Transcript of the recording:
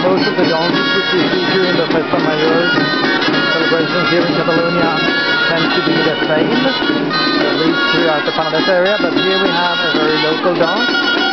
most of the dances which we see during the Festa Major celebrations here in Catalonia tend to be the same, at least throughout the Penedès area, but here we have a very local dance.